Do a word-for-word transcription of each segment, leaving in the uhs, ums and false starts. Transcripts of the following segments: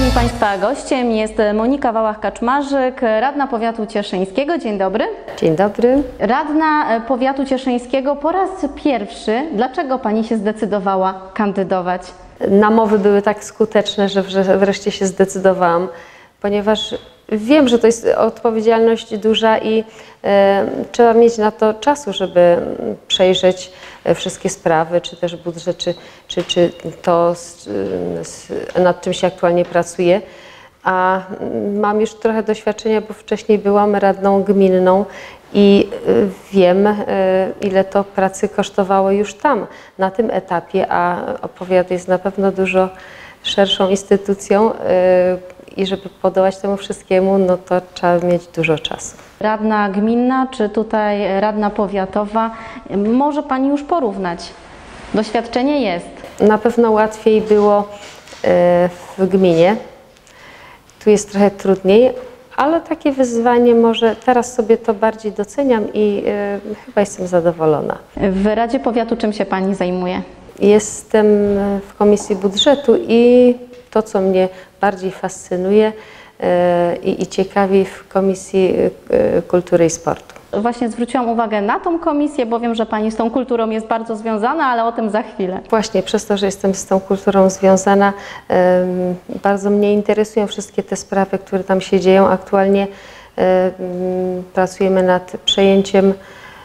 Moim Państwa gościem jest Monika Wałach-Kaczmarzyk, radna powiatu cieszyńskiego. Dzień dobry. Dzień dobry. Radna powiatu cieszyńskiego po raz pierwszy. Dlaczego Pani się zdecydowała kandydować? Namowy były tak skuteczne, że wreszcie się zdecydowałam, ponieważ wiem, że to jest odpowiedzialność duża i e, trzeba mieć na to czasu, żeby przejrzeć wszystkie sprawy, czy też budżet, czy, czy, czy to, z, z, nad czym się aktualnie pracuje. A mam już trochę doświadczenia, bo wcześniej byłam radną gminną i wiem, ile to pracy kosztowało już tam, na tym etapie, a powiat jest na pewno dużo szerszą instytucją i żeby podołać temu wszystkiemu, no to trzeba mieć dużo czasu. Radna gminna, czy tutaj radna powiatowa, może Pani już porównać? Doświadczenie jest. Na pewno łatwiej było w gminie. Tu jest trochę trudniej, ale takie wyzwanie może teraz sobie to bardziej doceniam i y, chyba jestem zadowolona. W Radzie Powiatu czym się Pani zajmuje? Jestem w Komisji Budżetu i to, co mnie bardziej fascynuje y, i ciekawi, w Komisji y, Kultury i Sportu. Właśnie zwróciłam uwagę na tą komisję, bo wiem, że Pani z tą kulturą jest bardzo związana, ale o tym za chwilę. Właśnie przez to, że jestem z tą kulturą związana, bardzo mnie interesują wszystkie te sprawy, które tam się dzieją. Aktualnie pracujemy nad przejęciem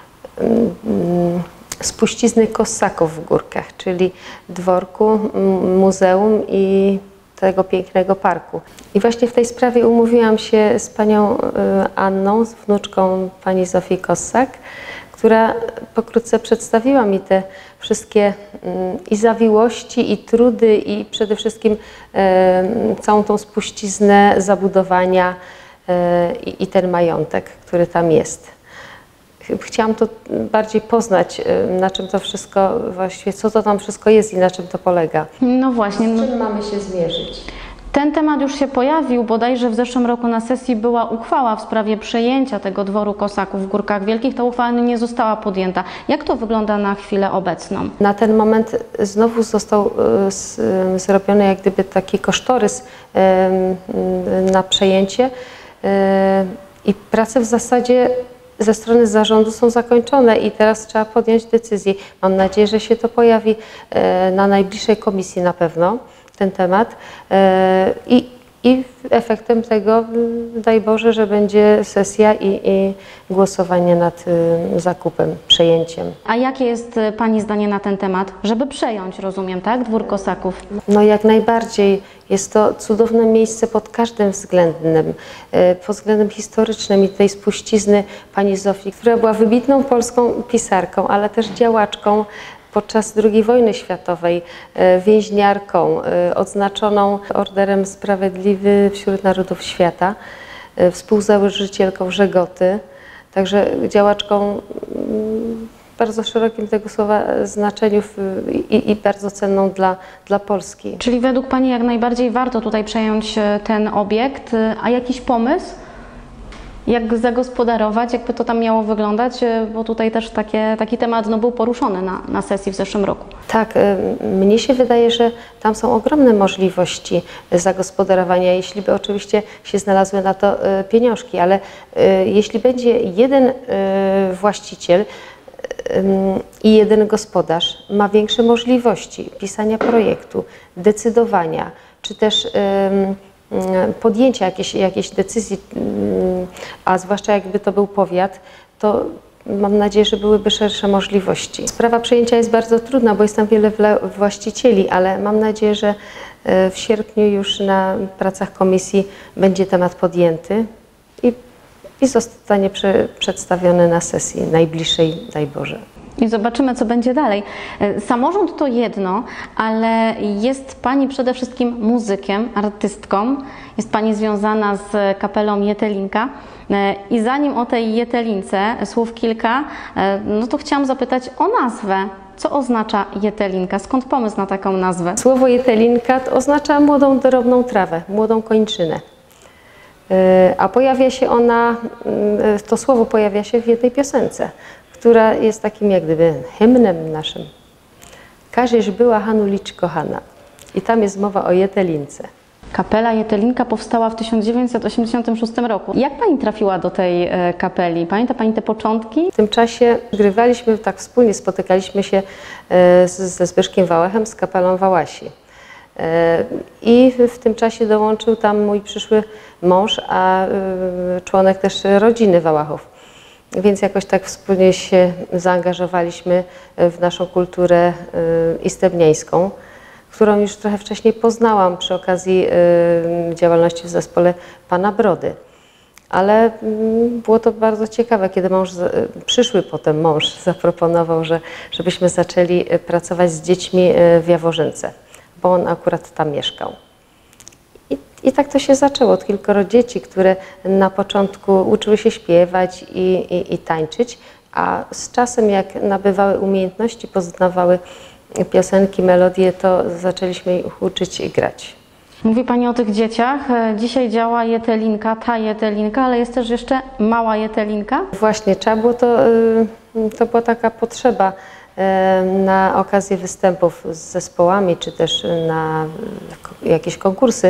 spuścizny Kossaków w Górkach, czyli dworku, muzeum i tego pięknego parku. I właśnie w tej sprawie umówiłam się z panią Anną, z wnuczką pani Zofii Kossak, która pokrótce przedstawiła mi te wszystkie i zawiłości, i trudy, i przede wszystkim całą tą spuściznę zabudowania i, i ten majątek, który tam jest. Chciałam to bardziej poznać, na czym to wszystko, właściwie co to tam wszystko jest i na czym to polega. No właśnie. Z czym mamy się zmierzyć? Ten temat już się pojawił, bodajże w zeszłym roku na sesji była uchwała w sprawie przejęcia tego dworu Kossaków w Górkach Wielkich. Ta uchwała nie została podjęta. Jak to wygląda na chwilę obecną? Na ten moment znowu został zrobiony jak gdyby taki kosztorys na przejęcie i prace w zasadzie ze strony zarządu są zakończone i teraz trzeba podjąć decyzję. Mam nadzieję, że się to pojawi na najbliższej komisji na pewno, ten temat. I, i efektem tego, daj Boże, że będzie sesja i, i głosowanie nad zakupem, przejęciem. A jakie jest Pani zdanie na ten temat, żeby przejąć, rozumiem, tak, dwór Kossaków? No jak najbardziej. Jest to cudowne miejsce pod każdym względem, pod względem historycznym i tej spuścizny pani Zofii, która była wybitną polską pisarką, ale też działaczką podczas drugiej wojny światowej, więźniarką, odznaczoną Orderem Sprawiedliwy wśród Narodów Świata, współzałożycielką Żegoty, także działaczką w bardzo szerokim tego słowa znaczeniu i, i bardzo cenną dla, dla Polski. Czyli według Pani jak najbardziej warto tutaj przejąć ten obiekt, a jakiś pomysł? Jak zagospodarować, jakby to tam miało wyglądać, bo tutaj też takie, taki temat no, był poruszony na, na sesji w zeszłym roku. Tak, mnie się wydaje, że tam są ogromne możliwości zagospodarowania, jeśli by oczywiście się znalazły na to pieniążki, ale jeśli będzie jeden właściciel i jeden gospodarz, ma większe możliwości pisania projektu, decydowania, czy też podjęcia jakiejś, jakiejś decyzji, a zwłaszcza jakby to był powiat, to mam nadzieję, że byłyby szersze możliwości. Sprawa przejęcia jest bardzo trudna, bo jest tam wiele właścicieli, ale mam nadzieję, że w sierpniu już na pracach komisji będzie temat podjęty i, i zostanie przy, przedstawiony na sesji najbliższej, daj Boże. I zobaczymy, co będzie dalej. Samorząd to jedno, ale jest Pani przede wszystkim muzykiem, artystką. Jest Pani związana z kapelą Jetelinka. I zanim o tej Jetelince słów kilka, no to chciałam zapytać o nazwę. Co oznacza Jetelinka? Skąd pomysł na taką nazwę? Słowo Jetelinka to oznacza młodą, drobną trawę, młodą kończynę. A pojawia się ona, to słowo pojawia się w jednej piosence, która jest takim jak gdyby hymnem naszym. Każeś była Hanulicz kochana. I tam jest mowa o Jetelince. Kapela Jetelinka powstała w tysiąc dziewięćset osiemdziesiątym szóstym roku. Jak Pani trafiła do tej kapeli? Pamięta Pani te początki? W tym czasie grywaliśmy tak wspólnie, spotykaliśmy się ze Zbyszkiem Wałechem z kapelą Wałasi. I w tym czasie dołączył tam mój przyszły mąż, a członek też rodziny Wałachów. Więc jakoś tak wspólnie się zaangażowaliśmy w naszą kulturę istebnieńską, którą już trochę wcześniej poznałam przy okazji działalności w zespole pana Brody. Ale było to bardzo ciekawe, kiedy mąż, przyszły potem mąż zaproponował, że, żebyśmy zaczęli pracować z dziećmi w Jaworzynce, bo on akurat tam mieszkał. I, I tak to się zaczęło od kilkoro dzieci, które na początku uczyły się śpiewać i, i, i tańczyć, a z czasem jak nabywały umiejętności, poznawały piosenki, melodie, to zaczęliśmy ich uczyć i grać. Mówi Pani o tych dzieciach. Dzisiaj działa Jetelinka, ta Jetelinka, ale jest też jeszcze mała Jetelinka. Właśnie, trzeba było to, to była taka potrzeba na okazję występów z zespołami, czy też na jakieś konkursy.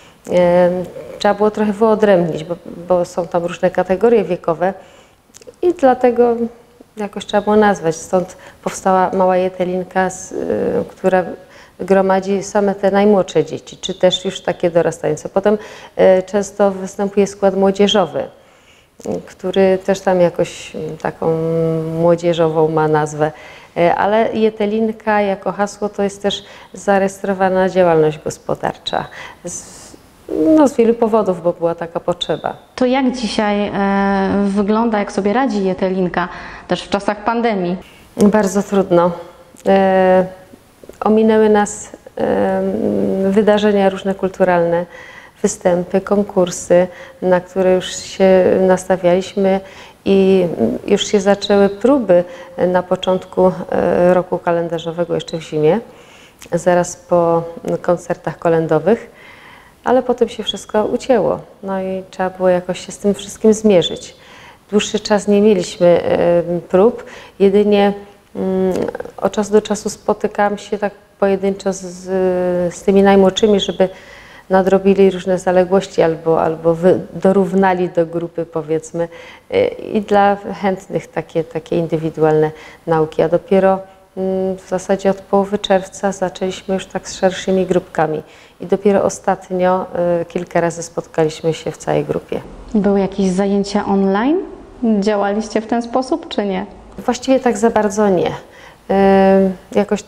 Trzeba było trochę wyodrębnić, bo, bo są tam różne kategorie wiekowe i dlatego jakoś trzeba było nazwać. Stąd powstała mała Jetelinka, która gromadzi same te najmłodsze dzieci, czy też już takie dorastające. Potem często występuje skład młodzieżowy, który też tam jakoś taką młodzieżową ma nazwę. Ale Jetelinka jako hasło to jest też zarejestrowana działalność gospodarcza. Z, no, z wielu powodów, bo była taka potrzeba. To jak dzisiaj e, wygląda, jak sobie radzi Jetelinka, też w czasach pandemii? Bardzo trudno. E, ominęły nas e, wydarzenia różne kulturalne, występy, konkursy, na które już się nastawialiśmy i już się zaczęły próby na początku roku kalendarzowego, jeszcze w zimie, zaraz po koncertach kolędowych, ale potem się wszystko ucięło, no i trzeba było jakoś się z tym wszystkim zmierzyć. Dłuższy czas nie mieliśmy prób, jedynie od czasu do czasu spotykałam się tak pojedynczo z, z tymi najmłodszymi, żeby nadrobili różne zaległości albo, albo dorównali do grupy, powiedzmy, i dla chętnych takie, takie indywidualne nauki, a dopiero w zasadzie od połowy czerwca zaczęliśmy już tak z szerszymi grupkami i dopiero ostatnio kilka razy spotkaliśmy się w całej grupie. Były jakieś zajęcia online? Działaliście w ten sposób, czy nie? Właściwie tak za bardzo nie. Jakoś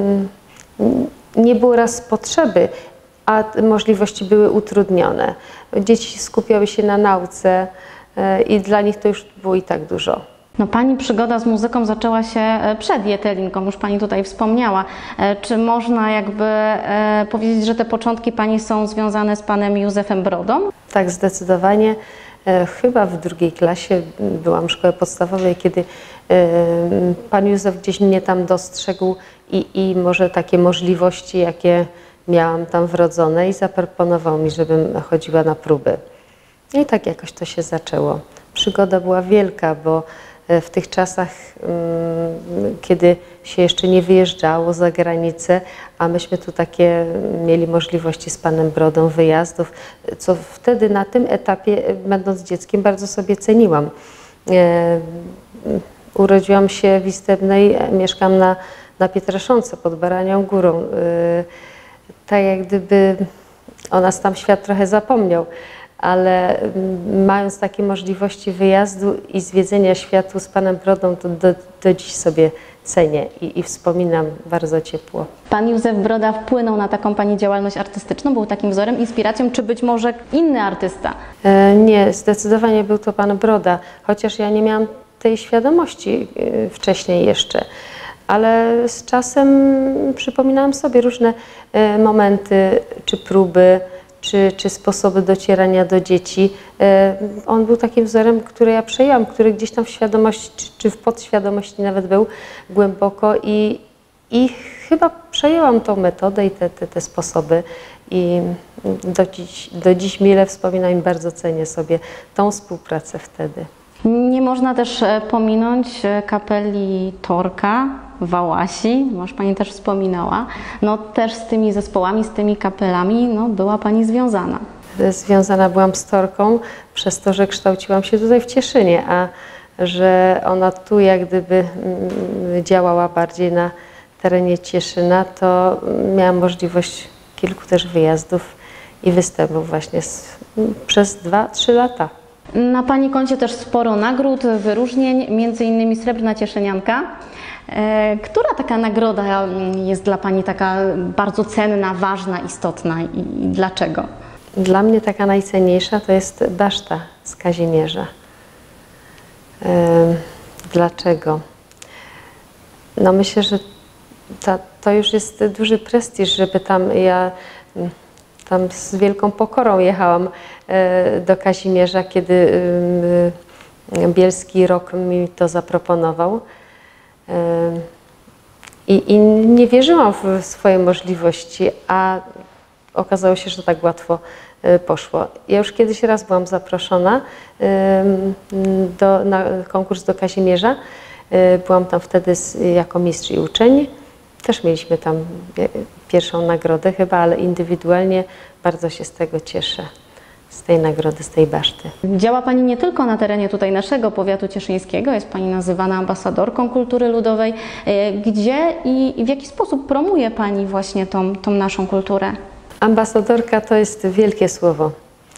nie było raz potrzeby, a możliwości były utrudnione. Dzieci skupiały się na nauce i dla nich to już było i tak dużo. No, Pani przygoda z muzyką zaczęła się przed Jetelinką, już Pani tutaj wspomniała. Czy można jakby powiedzieć, że te początki Pani są związane z Panem Józefem Brodą? Tak, zdecydowanie. Chyba w drugiej klasie byłam w szkole podstawowej, kiedy Pan Józef gdzieś mnie tam dostrzegł i, i może takie możliwości, jakie miałam tam wrodzone, i zaproponował mi, żebym chodziła na próby. I tak jakoś to się zaczęło. Przygoda była wielka, bo w tych czasach, kiedy się jeszcze nie wyjeżdżało za granicę, a myśmy tu takie mieli możliwości z Panem Brodą wyjazdów, co wtedy na tym etapie, będąc dzieckiem, bardzo sobie ceniłam. Urodziłam się w Istebnej, mieszkam na, na Pietraszonce pod Baranią Górą. Tak jak gdyby o nas tam świat trochę zapomniał, ale mając takie możliwości wyjazdu i zwiedzenia światu z Panem Brodą, to do, do dziś sobie cenię i, i wspominam bardzo ciepło. Pan Józef Broda wpłynął na taką Pani działalność artystyczną? Był takim wzorem, inspiracją, czy być może inny artysta? E, nie, zdecydowanie był to Pan Broda, chociaż ja nie miałam tej świadomości e, wcześniej jeszcze. Ale z czasem przypominałam sobie różne e, momenty, czy próby, czy, czy sposoby docierania do dzieci. E, on był takim wzorem, który ja przejęłam, który gdzieś tam w świadomości, czy, czy w podświadomości nawet był głęboko i, i chyba przejęłam tą metodę i te, te, te sposoby i do dziś, do dziś mile wspominam i bardzo cenię sobie tą współpracę wtedy. Nie można też e, pominąć e, kapeli Torka, Wałasi, może Pani też wspominała. No też z tymi zespołami, z tymi kapelami no, była Pani związana. Związana byłam z Torką przez to, że kształciłam się tutaj w Cieszynie, a że ona tu jak gdyby mm, działała bardziej na terenie Cieszyna, to miałam możliwość kilku też wyjazdów i występów właśnie z, przez dwa trzy lata. Na Pani koncie też sporo nagród, wyróżnień, między innymi Srebrna Cieszynianka. E, Która taka nagroda jest dla Pani taka bardzo cenna, ważna, istotna i, i dlaczego? Dla mnie taka najcenniejsza to jest baszta z Kazimierza. Yy, dlaczego? No myślę, że ta, to już jest duży prestiż, żeby tam ja tam z wielką pokorą jechałam yy, do Kazimierza, kiedy yy, Bielski Rok mi to zaproponował. Yy, i, I nie wierzyłam w swoje możliwości, a okazało się, że tak łatwo poszło. Ja już kiedyś raz byłam zaproszona do, na konkurs do Kazimierza. Byłam tam wtedy jako mistrz i uczeń. Też mieliśmy tam pierwszą nagrodę chyba, ale indywidualnie bardzo się z tego cieszę. Z tej nagrody, z tej baszty. Działa Pani nie tylko na terenie tutaj naszego powiatu cieszyńskiego, jest Pani nazywana ambasadorką kultury ludowej. Gdzie i w jaki sposób promuje Pani właśnie tą, tą naszą kulturę? Ambasadorka to jest wielkie słowo.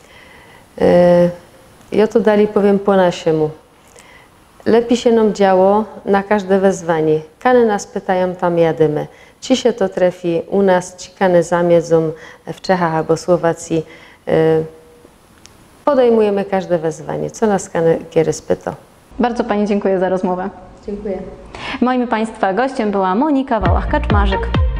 Ja tu dalej powiem po naszemu. Lepiej się nam działo na każde wezwanie. Kany nas pytają, tam jadymy. Ci się to trafi u nas, ci kany zamiedzą w Czechach albo Słowacji. Podejmujemy każde wezwanie, co nas kany kiery spyta. Bardzo Pani dziękuję za rozmowę. Dziękuję. Moim Państwa gościem była Monika Wałach-Kaczmarzyk.